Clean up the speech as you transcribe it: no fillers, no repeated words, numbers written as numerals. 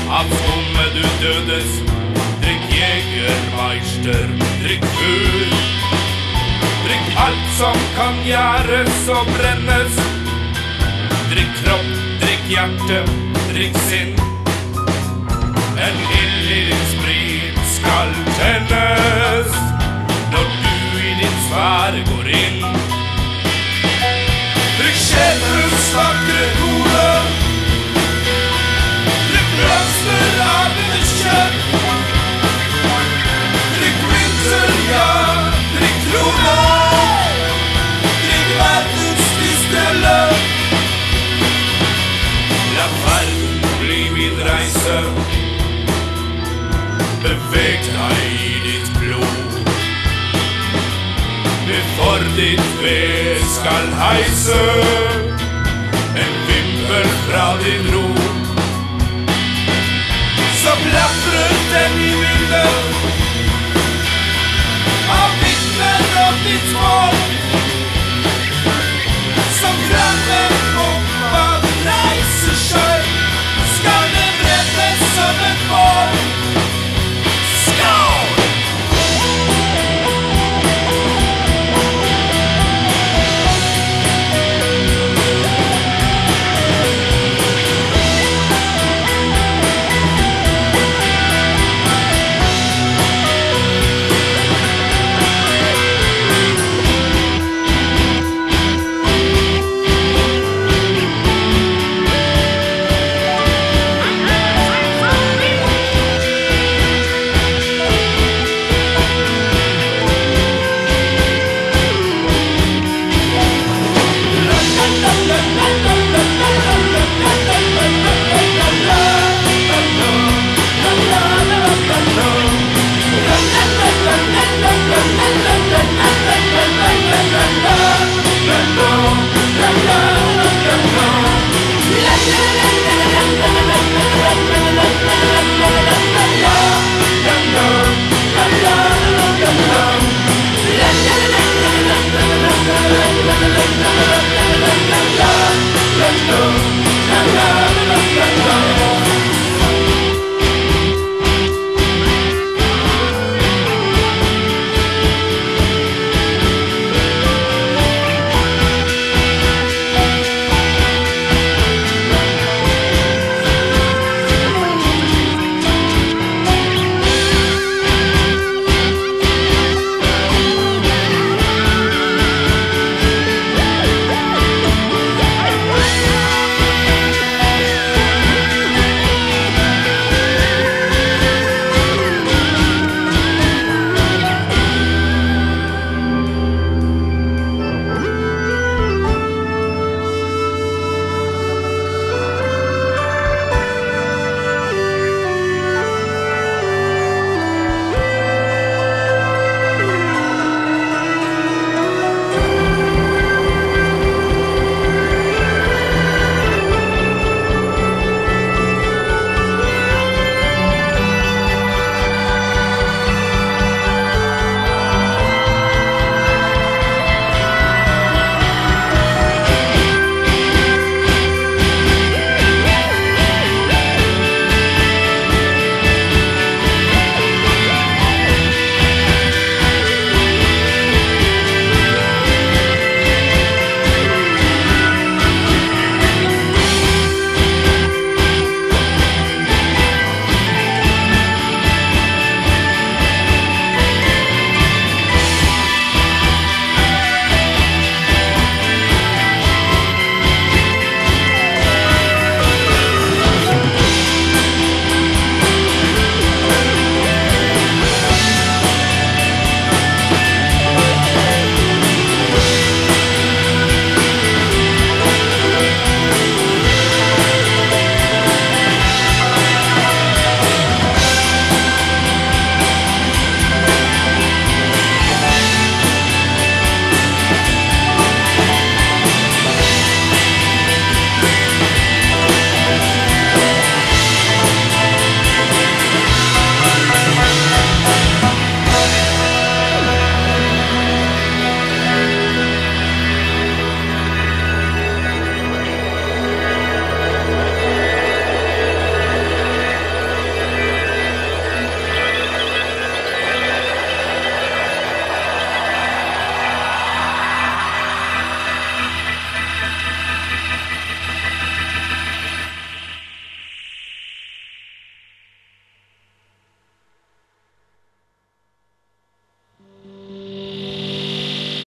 Av skummet du dødes. Drikk Jägermeister, drikk full. Drikk alt som kan gjøres og brennes. Drikk kropp, drikk hjerte, drikk sinn. En ild i din sprit skal tennes når du i din sfære går inn. Drikk skjebnens vakre kole. Drikk blomster av dine kjøtt. Drikk vinter, ja, drikk krone. Drikk verdens stille. La verden bli min reise. Beveg deg i ditt blod. For ditt ved skal heise en vimpel fra din ro.